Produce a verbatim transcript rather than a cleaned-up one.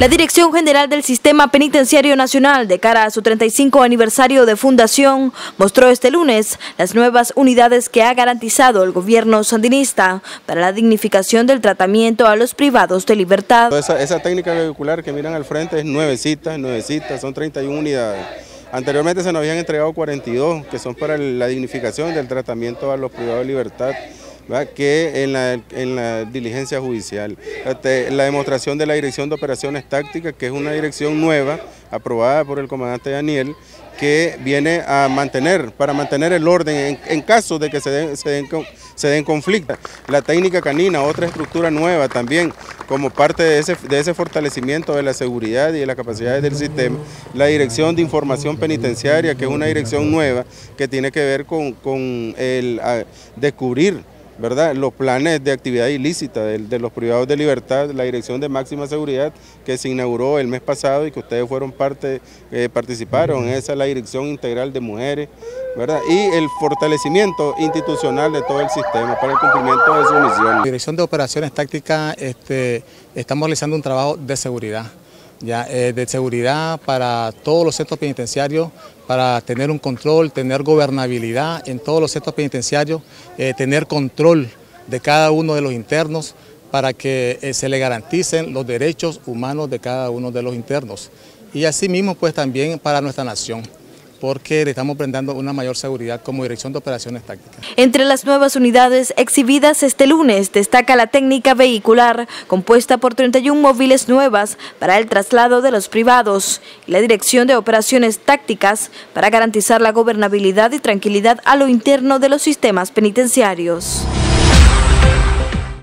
La Dirección General del Sistema Penitenciario Nacional, de cara a su treinta y cinco aniversario de fundación, mostró este lunes las nuevas unidades que ha garantizado el gobierno sandinista para la dignificación del tratamiento a los privados de libertad. Esa, esa técnica vehicular que miran al frente es nuevecita, nuevecita, son treinta y una unidades. Anteriormente se nos habían entregado cuarenta y dos, que son para la dignificación del tratamiento a los privados de libertad, ¿verdad?, que en la, en la diligencia judicial. La demostración de la Dirección de Operaciones Tácticas, que es una dirección nueva, aprobada por el comandante Daniel, que viene a mantener, para mantener el orden en, en caso de que se den, se, den, se den conflictos. La técnica canina, otra estructura nueva también, como parte de ese, de ese fortalecimiento de la seguridad y de las capacidades del sistema. La Dirección de Información Penitenciaria, que es una dirección nueva, que tiene que ver con, con el a, descubrir, ¿verdad?, los planes de actividad ilícita de, de los privados de libertad. La Dirección de Máxima Seguridad, que se inauguró el mes pasado y que ustedes fueron parte, eh, participaron, esa es la Dirección Integral de Mujeres, ¿verdad?, y el fortalecimiento institucional de todo el sistema para el cumplimiento de su misión. La Dirección de Operaciones Tácticas, este, estamos realizando un trabajo de seguridad. Ya, eh, de seguridad para todos los centros penitenciarios, para tener un control, tener gobernabilidad en todos los centros penitenciarios, eh, tener control de cada uno de los internos para que eh, se le garanticen los derechos humanos de cada uno de los internos. Y asimismo pues también para nuestra nación, porque le estamos brindando una mayor seguridad como Dirección de Operaciones Tácticas. Entre las nuevas unidades exhibidas este lunes destaca la técnica vehicular, compuesta por treinta y una móviles nuevas para el traslado de los privados, y la Dirección de Operaciones Tácticas para garantizar la gobernabilidad y tranquilidad a lo interno de los sistemas penitenciarios.